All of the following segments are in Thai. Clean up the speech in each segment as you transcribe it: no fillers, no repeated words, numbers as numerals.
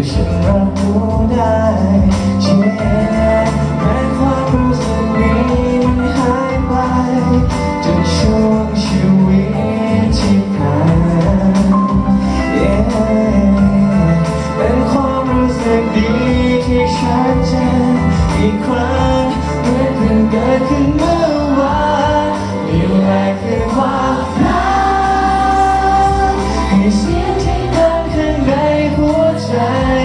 ฉันรับรู้ได้แม้ความรู้สึกนี้มันหายไปจนช่วงชีวิตที่ผ่านเป็นความรู้สึกดีที่ชัดเจนอีกครั้งเหมือนเพิ่งเกิดขึ้นเมื่อวานนี่แหละคือความรักให้เสียงที่ดังข้างในหัวใจ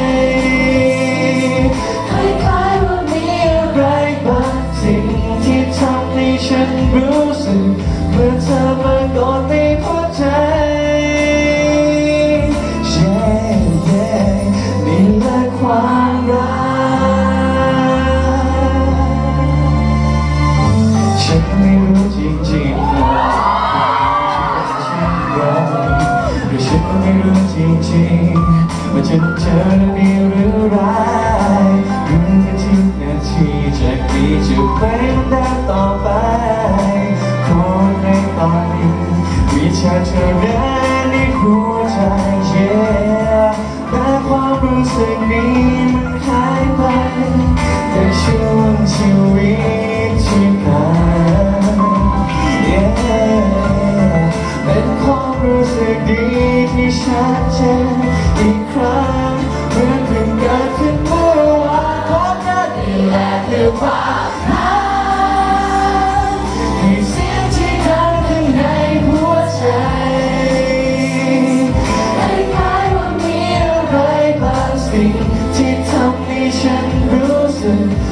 คล้ายๆว่ามีอะไรบางสิ่งที่ทำให้ฉันรู้สึกเมื่อเธอมากอดในหัวใจนี่แหละความรักฉันไม่รู้จริงๆว่าฉันไม่รู้จริงๆว่าจะเจอดีหรือร้ายรู้แค่ทุกนาทีจากนี้จะเป็นได้ต่อไปขอในตอนนี้มีเธอเท่านั้นในหัวใจแต่ความรู้สึกนี้มันหายไปแต่ช่วงชีวิตที่ผ่านเป็นความรู้สึกดีที่ชัดเจนอีกครั้งเหมือนเพิ่งเกิดขึ้นเมื่อวานเพราะนั่นแหละคือความรักให้เสียงที่ดังข้างในหัวใจสิ่งที่ทำให้ฉันรู้สึก